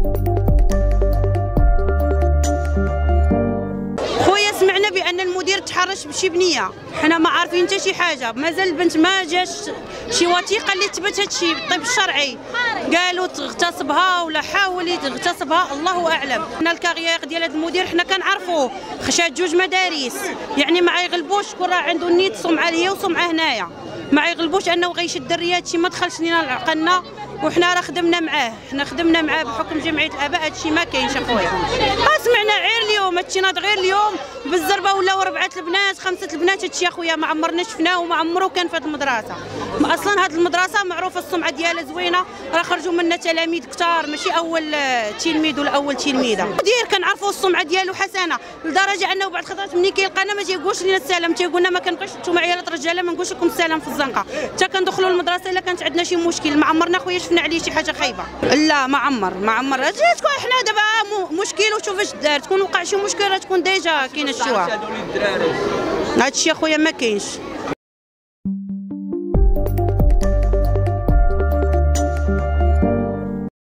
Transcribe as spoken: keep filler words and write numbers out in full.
خويا سمعنا بان المدير تحرش بشي بنيه، حنا ما عارفين حتى شي حاجه، مازال البنت ما جاش شي وثيقه اللي تثبت هذا الشيء بالطب الشرعي، قالوا تغتصبها ولا حاول يغتصبها الله اعلم. حنا الكارير ديال هذا المدير حنا كنعرفوه، خشات جوج مدارس، يعني ما يغلبوش شكون راه عنده نيت سمعه ليا وسمعه هنايا، ما يغلبوش انه غيشد الريا، هادشي ما دخلش لينا لعقلنا، وحنا راه خدمنا معاه، حنا خدمنا معاه بحكم جمعيه الاباء، هادشي ما كاينش اخويا. سمعنا غير اليوم، هادشي ناض غير اليوم بالزربه ولاو ربعه البنات خمسه البنات، هادشي اخويا ما عمرنا شفناه وما عمرو كان في هاد المدرسه. اصلا هاد المدرسه معروفه السمعه ديالها زوينه، راه خرجوا منها تلاميذ كثار، ماشي اول تلميذ ولا اول تلميذه. المدير كنعرفوا السمعه ديالو حسنه لدرجه انه بعض الخطرات ملي كيلقانا ما تيقولش لنا السلام، تيقول لنا ما كنبغيش نتوما عيالات رجاله ما نقولش لكم السلام في الزنقه، حتى كندخلوا للمدرسه الا كانت عندنا شي مشكل، ما عمرنا خويا شفنا عليه شي حاجه خايبه. لا ما عمر ما عمر تكون حنا دابا مشكل وشوف اش دار، تكون وقع شي مشكل راه تكون ديجا كاينه الشوا. هادشي اخويا ما كاينش.